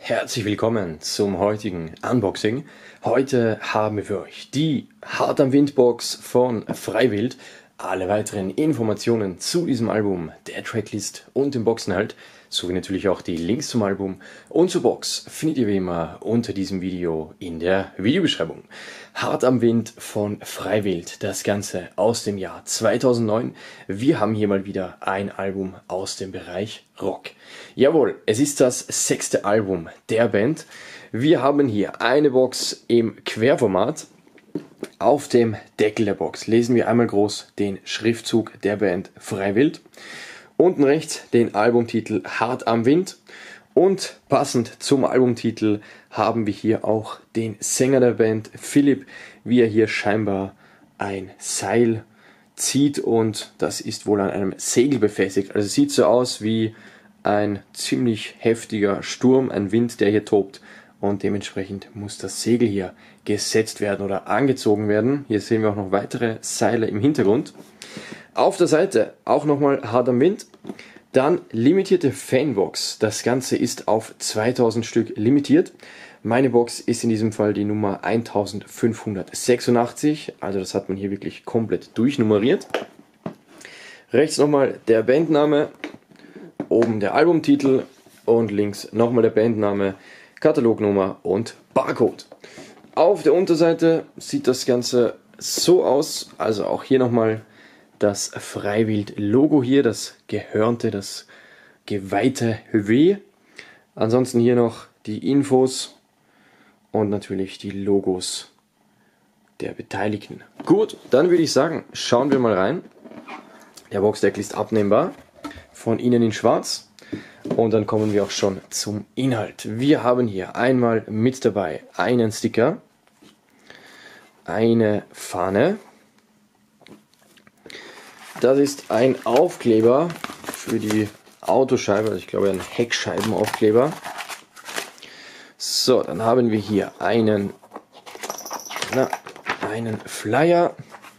Herzlich willkommen zum heutigen Unboxing. Heute haben wir für euch die Hart am Wind Box von Freiwild. Alle weiteren Informationen zu diesem Album, der Tracklist und dem Boxinhalt, sowie natürlich auch die Links zum Album und zur Box findet ihr wie immer unter diesem Video in der Videobeschreibung. Hart am Wind von Freiwild, das Ganze aus dem Jahr 2009. Wir haben hier mal wieder ein Album aus dem Bereich Rock. Jawohl, es ist das 6. Album der Band. Wir haben hier eine Box im Querformat. Auf dem Deckel der Box lesen wir einmal groß den Schriftzug der Band Freiwild. Unten rechts den Albumtitel Hart am Wind. Und passend zum Albumtitel haben wir hier auch den Sänger der Band, Philipp, wie er hier scheinbar ein Seil zieht und das ist wohl an einem Segel befestigt. Also es sieht so aus wie ein ziemlich heftiger Sturm, ein Wind, der hier tobt. Und dementsprechend muss das Segel hier gesetzt werden oder angezogen werden. Hier sehen wir auch noch weitere Seile im Hintergrund. Auf der Seite auch nochmal Hart am Wind. Dann limitierte Fanbox. Das Ganze ist auf 2000 Stück limitiert. Meine Box ist in diesem Fall die Nummer 1586. Also das hat man hier wirklich komplett durchnummeriert. Rechts nochmal der Bandname. Oben der Albumtitel. Und links nochmal der Bandname, Katalognummer und Barcode. Auf der Unterseite sieht das Ganze so aus, also auch hier nochmal das Freiwild-Logo hier, das gehörnte, das geweihte W. Ansonsten hier noch die Infos und natürlich die Logos der Beteiligten. Gut, dann würde ich sagen, schauen wir mal rein. Der Boxdeckel ist abnehmbar, von innen in schwarz. Und dann kommen wir auch schon zum Inhalt. Wir haben hier einmal mit dabei einen Sticker, eine Fahne. Das ist ein Aufkleber für die Autoscheibe, also ich glaube ein Heckscheibenaufkleber. So, dann haben wir hier einen Flyer,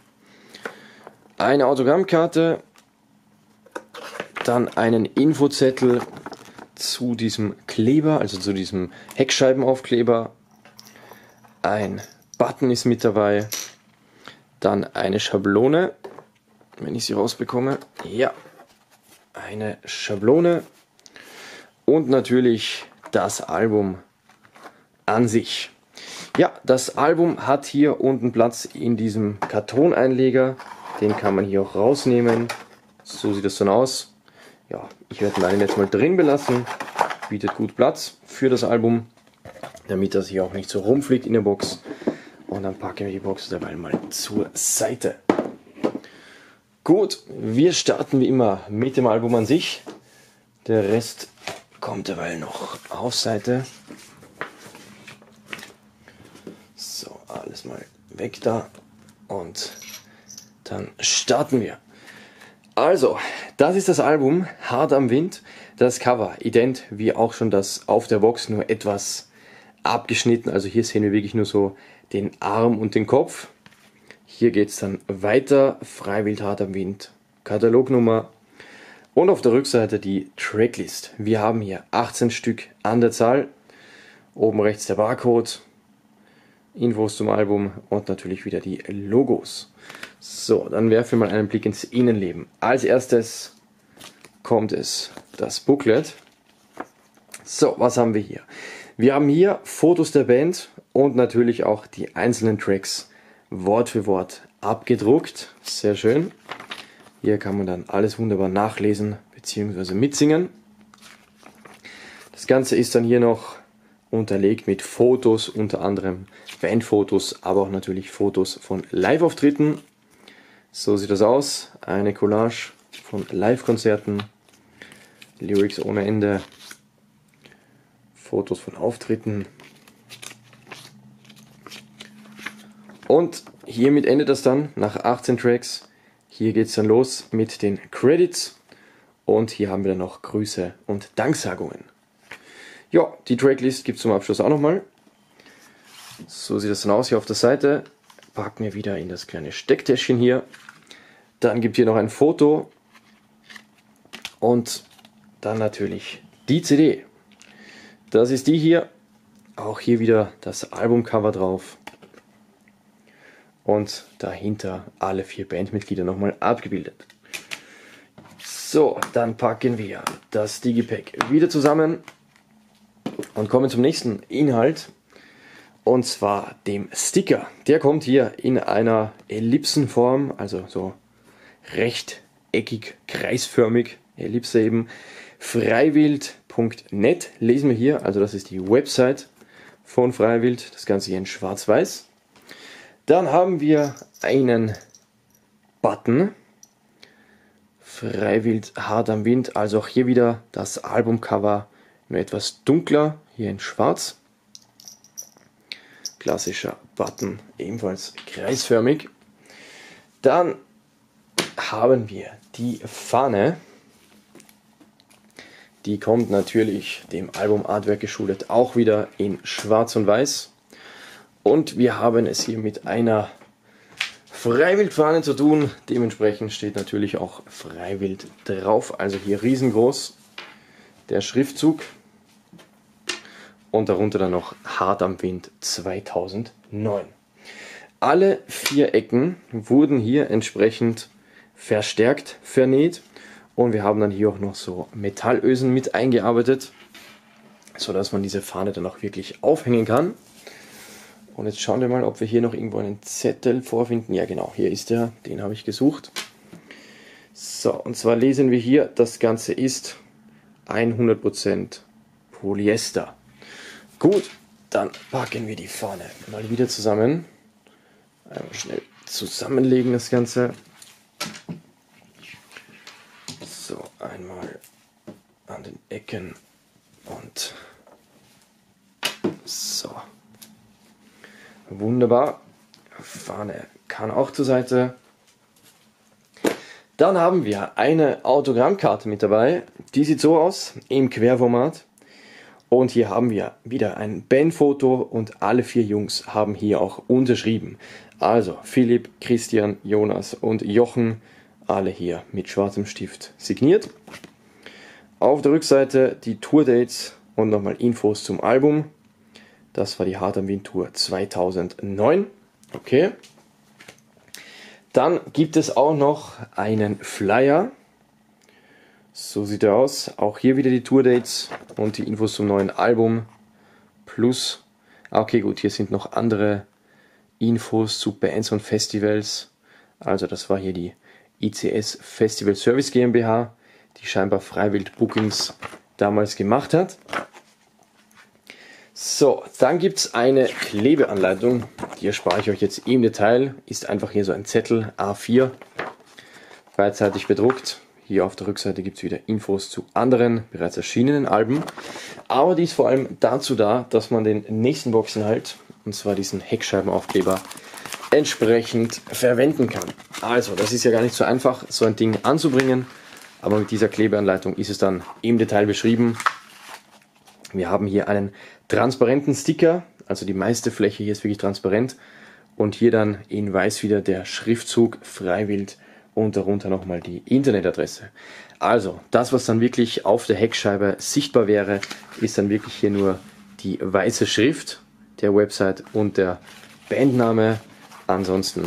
eine Autogrammkarte, dann einen Infozettel zu diesem Kleber, also zu diesem Heckscheibenaufkleber. Ein Button ist mit dabei. Dann eine Schablone, wenn ich sie rausbekomme. Ja, eine Schablone. Und natürlich das Album an sich. Ja, das Album hat hier unten Platz in diesem Kartoneinleger. Den kann man hier auch rausnehmen. So sieht das dann aus. Ja, ich werde meinen jetzt mal drin belassen, bietet gut Platz für das Album, damit das hier auch nicht so rumfliegt in der Box. Und dann packen wir die Box dabei mal zur Seite. Gut, wir starten wie immer mit dem Album an sich. Der Rest kommt derweil noch auf Seite. So, alles mal weg da und dann starten wir. Also, das ist das Album Hart am Wind. Das Cover, ident wie auch schon das auf der Box, nur etwas abgeschnitten. Also hier sehen wir wirklich nur so den Arm und den Kopf. Hier geht es dann weiter. Freiwild Hart am Wind, Katalognummer. Und auf der Rückseite die Tracklist. Wir haben hier 18 Stück an der Zahl. Oben rechts der Barcode. Infos zum Album und natürlich wieder die Logos. So, dann werfen wir mal einen Blick ins Innenleben. Als erstes kommt das Booklet. So, was haben wir hier? Wir haben hier Fotos der Band und natürlich auch die einzelnen Tracks Wort für Wort abgedruckt. Sehr schön. Hier kann man dann alles wunderbar nachlesen bzw. mitsingen. Das Ganze ist dann hier noch unterlegt mit Fotos, unter anderem Bandfotos, aber auch natürlich Fotos von Live-Auftritten. So sieht das aus, eine Collage von Live-Konzerten, Lyrics ohne Ende, Fotos von Auftritten. Und hiermit endet das dann nach 18 Tracks. Hier geht es dann los mit den Credits und hier haben wir dann noch Grüße und Danksagungen. Ja, die Tracklist gibt es zum Abschluss auch nochmal. So sieht das dann aus hier auf der Seite. Packen wir wieder in das kleine Stecktäschchen hier. Dann gibt hier noch ein Foto und dann natürlich die CD. das ist die hier. Auch hier wieder das Albumcover drauf. Und dahinter alle 4 Bandmitglieder nochmal abgebildet. So, dann packen wir das Digipack wieder zusammen und kommen zum nächsten Inhalt. Und zwar dem Sticker. Der kommt hier in einer Ellipsenform, also so rechteckig, kreisförmig, Ellipse eben. Freiwild.net lesen wir hier, also das ist die Website von Freiwild, das Ganze hier in schwarz-weiß. Dann haben wir einen Button, Freiwild hart am Wind, also auch hier wieder das Albumcover nur etwas dunkler, hier in schwarz. Klassischer Button, ebenfalls kreisförmig. Dann haben wir die Fahne. Die kommt natürlich dem Album-Artwork geschuldet, auch wieder in schwarz und weiß. Und wir haben es hier mit einer Freiwild-Fahne zu tun. Dementsprechend steht natürlich auch Freiwild drauf. Also hier riesengroß der Schriftzug. Und darunter dann noch hart am Wind 2009. Alle 4 Ecken wurden hier entsprechend verstärkt vernäht. Und wir haben dann hier auch noch so Metallösen mit eingearbeitet, sodass man diese Fahne dann auch wirklich aufhängen kann. Und jetzt schauen wir mal, ob wir hier noch irgendwo einen Zettel vorfinden. Ja genau, hier ist er, den habe ich gesucht. So, und zwar lesen wir hier, das Ganze ist 100% Polyester. Gut, dann packen wir die Fahne mal wieder zusammen. Einmal schnell zusammenlegen das Ganze. So, einmal an den Ecken und so. Wunderbar. Fahne kann auch zur Seite. Dann haben wir eine Autogrammkarte mit dabei. Die sieht so aus, im Querformat. Und hier haben wir wieder ein Bandfoto und alle 4 Jungs haben hier auch unterschrieben. Also Philipp, Christian, Jonas und Jochen, alle hier mit schwarzem Stift signiert. Auf der Rückseite die Tourdates und nochmal Infos zum Album. Das war die Hart am Wind Tour 2009. Okay. Dann gibt es auch noch einen Flyer. So sieht er aus. Auch hier wieder die Tourdates und die Infos zum neuen Album. Plus, okay gut, hier sind noch andere Infos zu Bands und Festivals. Also das war hier die ICS Festival Service GmbH, die scheinbar Freiwild Bookings damals gemacht hat. So, dann gibt es eine Klebeanleitung, die erspare ich euch jetzt im Detail. Ist einfach hier so ein Zettel A4, beidseitig bedruckt. Hier auf der Rückseite gibt es wieder Infos zu anderen bereits erschienenen Alben. Aber die ist vor allem dazu da, dass man den nächsten Boxinhalt, und zwar diesen Heckscheibenaufkleber, entsprechend verwenden kann. Also, das ist ja gar nicht so einfach, so ein Ding anzubringen. Aber mit dieser Klebeanleitung ist es dann im Detail beschrieben. Wir haben hier einen transparenten Sticker, also die meiste Fläche hier ist wirklich transparent. Und hier dann in weiß wieder der Schriftzug Freiwild und darunter nochmal die Internetadresse. Also, das was dann wirklich auf der Heckscheibe sichtbar wäre, ist dann wirklich hier nur die weiße Schrift der Website und der Bandname. Ansonsten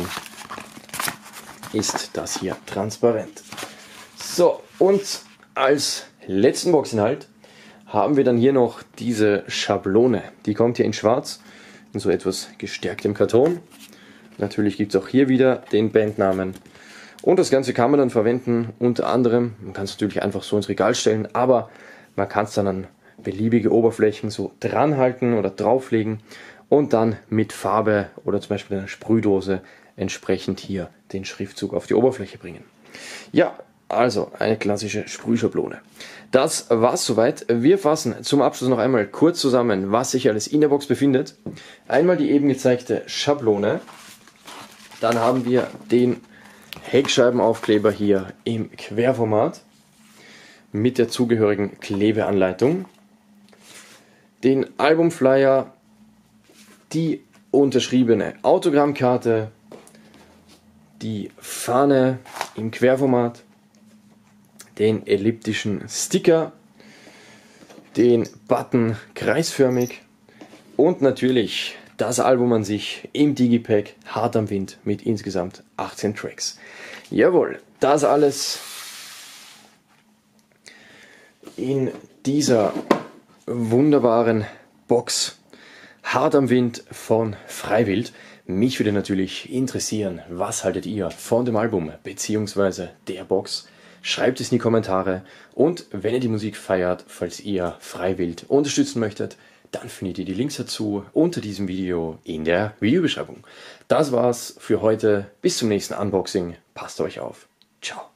ist das hier transparent. So, und als letzten Boxinhalt haben wir dann hier noch diese Schablone. Die kommt hier in schwarz, in so etwas gestärktem Karton. Natürlich gibt es auch hier wieder den Bandnamen. Und das Ganze kann man dann verwenden, unter anderem, man kann es natürlich einfach so ins Regal stellen, aber man kann es dann an beliebige Oberflächen so dranhalten oder drauflegen und dann mit Farbe oder zum Beispiel einer Sprühdose entsprechend hier den Schriftzug auf die Oberfläche bringen. Ja, also eine klassische Sprühschablone. Das war's soweit. Wir fassen zum Abschluss noch einmal kurz zusammen, was sich alles in der Box befindet. Einmal die eben gezeigte Schablone. Dann haben wir den Heckscheibenaufkleber hier im Querformat mit der zugehörigen Klebeanleitung. Den Albumflyer, die unterschriebene Autogrammkarte, die Fahne im Querformat, den elliptischen Sticker, den Button kreisförmig und natürlich das Album an sich im Digipack Hart am Wind mit insgesamt 18 Tracks. Jawohl, das alles in dieser wunderbaren Box Hart am Wind von Freiwild. Mich würde natürlich interessieren, was haltet ihr von dem Album bzw. der Box? Schreibt es in die Kommentare und wenn ihr die Musik feiert, falls ihr Freiwild unterstützen möchtet, dann findet ihr die Links dazu unter diesem Video in der Videobeschreibung. Das war's für heute. Bis zum nächsten Unboxing. Passt euch auf. Ciao.